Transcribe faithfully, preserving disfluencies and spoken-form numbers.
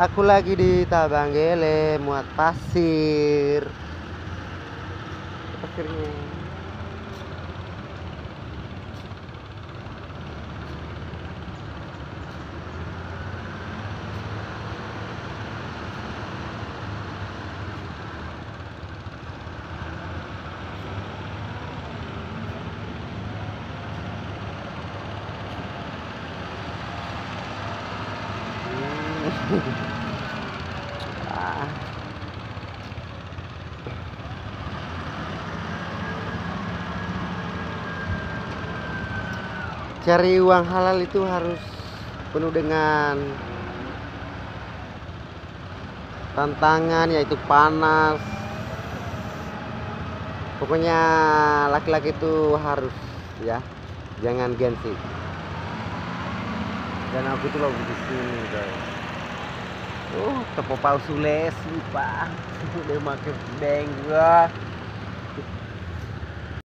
Aku lagi di Tabanggele muat pasir. Pasirnya. Ah. Cari uang halal itu harus penuh dengan tantangan, yaitu panas. Pokoknya laki-laki itu harus, ya, jangan gengsi. Dan aku tuh lagi di sini, guys. Oh, tepopau Sulawesi, Pak. Udah makin beng gua.